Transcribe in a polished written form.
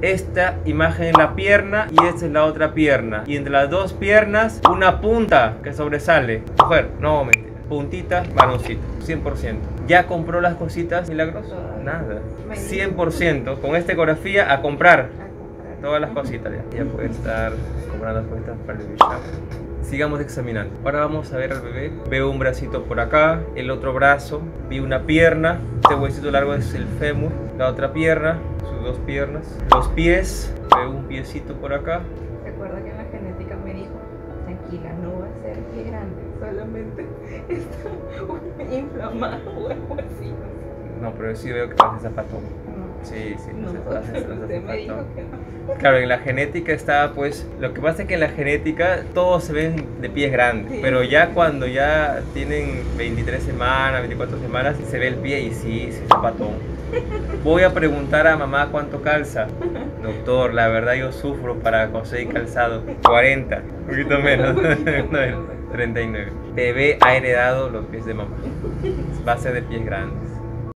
esta imagen es la pierna y esta es la otra pierna. Y entre las dos piernas, una punta que sobresale. Mujer, no, mentira. Puntita, varoncito, 100%. ¿Ya compró las cositas, Milagros? Nada. 100%. Con esta ecografía a comprar todas las cositas. Ya puede estar comprando las cositas para el baby shower. Sigamos examinando. Ahora vamos a ver al bebé. Veo un bracito por acá, el otro brazo, vi una pierna. Este huesito largo es el fémur, la otra pierna, sus dos piernas. Los pies, veo un piecito por acá. Recuerda que en la genética me dijo, tranquila, no va a ser pie grande, solamente está inflamado o algo así. No, pero sí veo que parece zapatón. Sí, No, parece usted me dijo zapatón. que no. Claro, en la genética está, pues, lo que pasa es que en la genética todos se ven de pies grandes, Sí. pero ya cuando ya tienen 23 semanas, 24 semanas, se ve el pie y sí, es zapatón. Voy a preguntar a mamá cuánto calza. Doctor, la verdad yo sufro para conseguir calzado. 40, un poquito menos. 39. Bebé ha heredado los pies de mamá. Va a ser de pies grandes.